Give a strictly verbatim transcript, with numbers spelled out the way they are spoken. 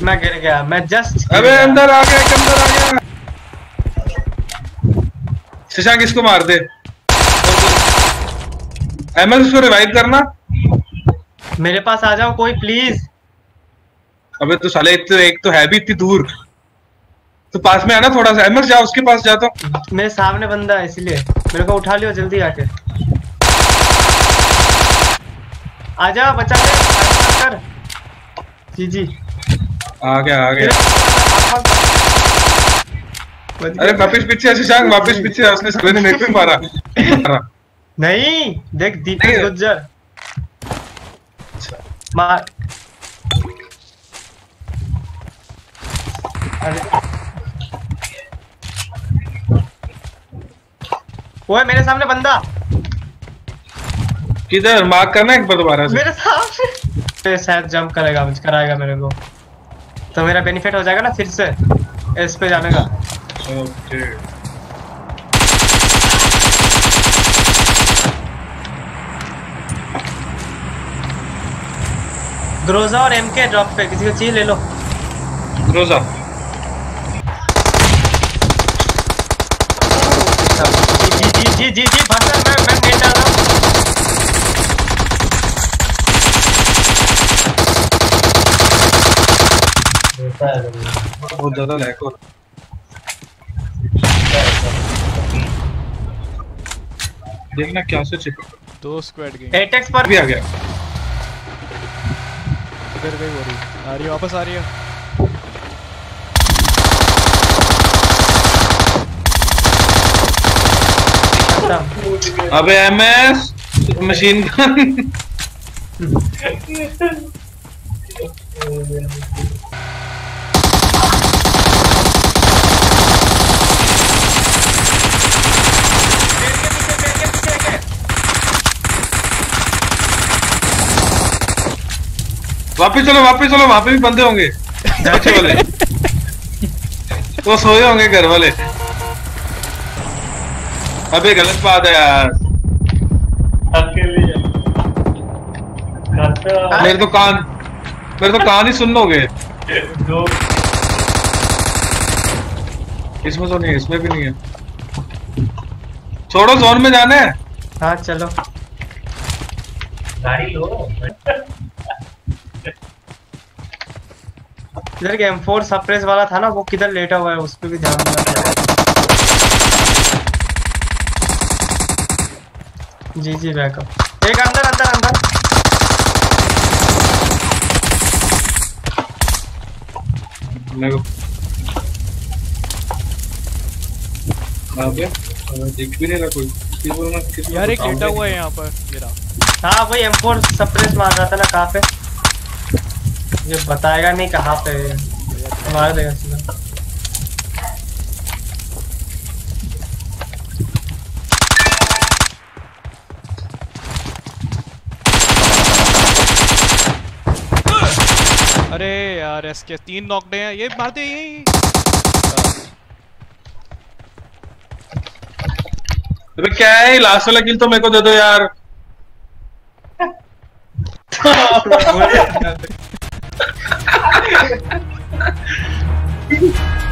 मैं गिर गया, मैं जस्ट अबे अंदर आ गया, अंदर आ गया। शशांक इसको मार दे। एमएस इसको रिवाइव करना। मेरे पास आ जाओ कोई प्लीज। अबे तो साले एक तो, एक तो है भी इतनी दूर, तो पास में आना थोड़ा सा। एमएस जा, उसके पास जा। तो मेरे सामने बंदा है इसलिए मेरे को उठा लियो जल्दी आके। आजा बचा ले कर। जी जी आ गया आ गया। अरे वापिस पीछे शशांक, वापिस पीछे। उसने साले ने मेरे को मारा। नहीं देख दीपक गुज्जर मार। अरे ओए मेरे सामने बंदा। किधर? मार्क करना एक बार दोबारा से। मेरे सामने शायद जंप करेगा, मुझे कराएगा मेरे को, तो मेरा बेनिफिट हो जाएगा ना फिर से इस पे जाने का। ओके ग्रोजा और एमके ड्रॉप पे, किसी को चीज ले लो। ग्रोजा जी जी जी जी जी भाषण मैं मैं नेट डाल रहा हूं। बहुत ज्यादा लैग हो। देखना क्या से चिप दो स्क्वाड गए। एटेक्स पर भी आ गया। इधर गई वो आ रही है, वापस आ रही है। अबे एमएस मशीन गन। वापिस चलो वापिस चलो, वहां पे भी बंदे होंगे पीछे वाले। वो सोए होंगे घर वाले। अबे गलत बात है यार। मेरे तो कान मेरे तो कान ही सुन लोगे। इसमें तो नहीं है, इसमें भी नहीं है। छोड़ो, जोन में जाना है। हाँ चलो गाड़ी लो। इधर के एम फोर सप्रेस वाला था ना, वो किधर लेटा हुआ है, उस पे भी ध्यान देना पड़ेगा। जी जी बैकअप। एक अंदर अंदर अंदर। मेरे को दिख भी नहीं रहा कोई यार। एक लेटा हुआ है यहाँ पर मेरा। हाँ वही एम फोर सप्रेस मार रहा था ना। कहाँ पे ये बताएगा नहीं कहाँ पे मार देगा सीधा। अरे यार इसके तीन नॉकड हैं, ये मारते यही। अबे क्या है, लास्ट वाला किल तो मेरे को दे दो यार। Oh,